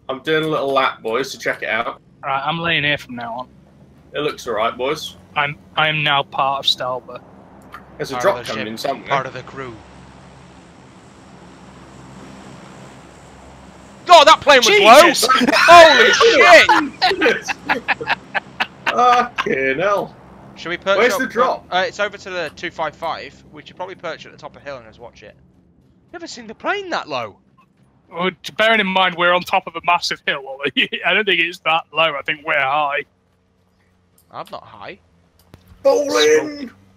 I'm doing a little lap, boys, to check it out. Right, I'm laying here from now on. It looks alright, boys. I am now part of Stalber. There's a drop coming in somewhere. Part of the crew. God, that plane was low! Holy shit! Fucking hell. Should we perch Where's up? the drop? It's over to the 255. We should probably perch at the top of the hill and just watch it. Never seen the plane that low. Well, bearing in mind we're on top of a massive hill, Ollie. I don't think it's that low. I think we're high. I'm not high. Bowling!